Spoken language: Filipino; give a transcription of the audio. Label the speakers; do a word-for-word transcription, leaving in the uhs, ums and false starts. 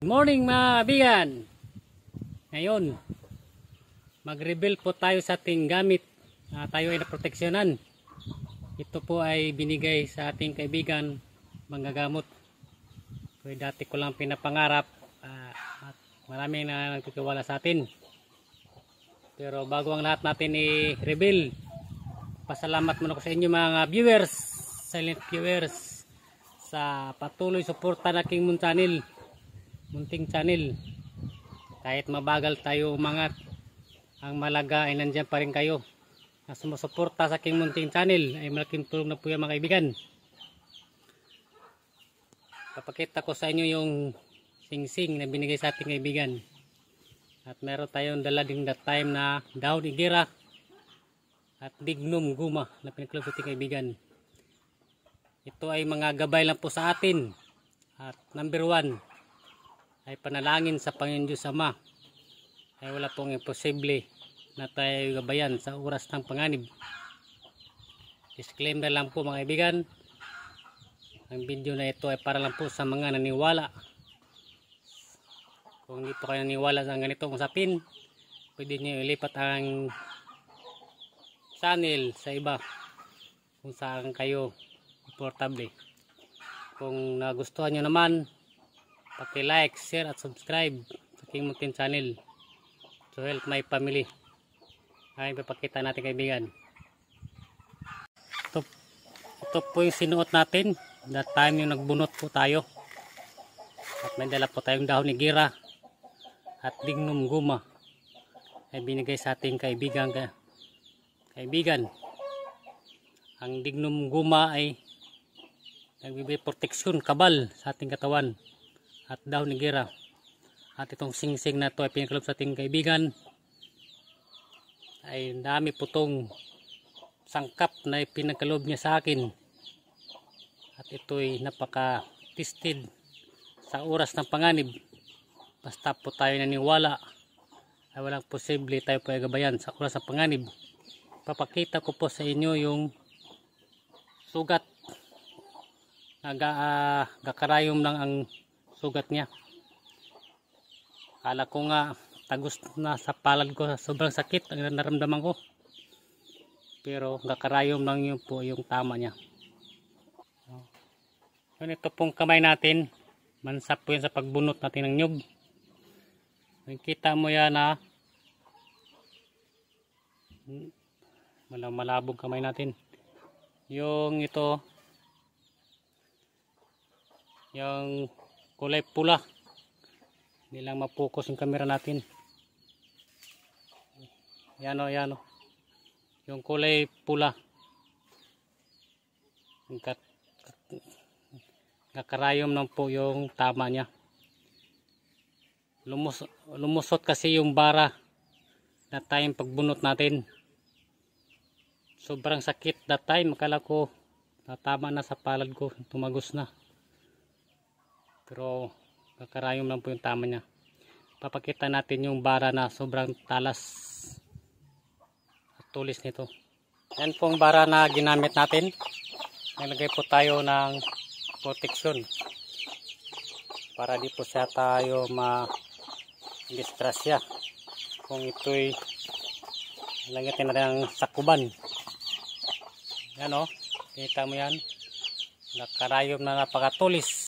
Speaker 1: Morning mga kaibigan. Ngayon, mag-reveal po tayo sa ating gamit na tayo ay naproteksyonan. Ito po ay binigay sa ating kaibigan manggagamot. So, dati ko lang pinapangarap uh, at marami na nagtitiwala sa atin. Pero bago ang lahat natin i-reveal, pasalamat muna ko sa inyo mga viewers, silent viewers, sa patuloy suporta ng aking Mun channel. Munting channel. Kahit mabagal tayo umangat, ang malaga ay nandiyan pa rin kayo na sumusuporta sa aking munting channel. Ay malaking tulong na po yan mga kaibigan. Papakita ko sa inyo yung singsing na binigay sa ating kaibigan. At meron tayong dala ding that time na daon igira at dignum guma na pinagkalog sa ating kaibigan. Ito ay mga gabay lang po sa atin. At number one ay panalangin sa Panginoon Diyos Ama. Ay wala pong imposible na tayo gabayan sa oras ng panganib. Disclaimer lang po mga kaibigan, ang video na ito ay para lang po sa mga naniwala. Kung hindi po kayo naniwala sa ganitong usapin, pwede nyo ilipat ang channel sa iba kung saan kayo komportable. Kung nagustuhan nyo naman, paki-like, share at subscribe sa aking munting channel to help my family. Ay papakita natin kaibigan. Ito, ito po yung sinuot natin that time yung nagbunot po tayo. At may dala po tayong dahon ni gira at dignum guma ay binigay sa ating kaibigan. Kaibigan, ang dignum guma ay nagbibigay proteksyon, kabal sa ating katawan. At dahon ni gira. At itong singsing na ito ay pinagkaloob sa ating kaibigan. Ay dami po itong sangkap na pinagkaloob niya sa akin. At ito ay napaka-tested sa oras ng panganib. Basta po tayo naniwala ay walang posible tayo po ay gabayan sa oras ng panganib. Papakita ko po sa inyo yung sugat. Nagakarayom lang ang sugat niya. Akala ko nga tagos na sa palad ko, sobrang sakit ang naramdaman ko, pero kakarayom lang yun po yung tama niya. Yun, ito pong kamay natin, mansap po yan sa pagbunot natin ng nyug. Nakikita mo yan na malabog kamay natin. Yung ito, yung kulay pula, hindi lang mapokus yung camera natin. Yan o, yan o, yung kulay pula, kakarayom lang po yung tama niya. Lumus, lumusot kasi yung bara na time pagbunot natin. Sobrang sakit that time, akala ko natama na sa palad ko, tumagos na. Pero kakarayom lang po yung tama niya. Papakita natin yung bara na sobrang talas at tulis nito. Yan pong bara na ginamit natin. Nilagay po tayo ng protection para di po siya tayo ma-distrasya kung ito'y lagyan na ng sakuban. Yan o, kita mo yan, nakarayom na napakatulis.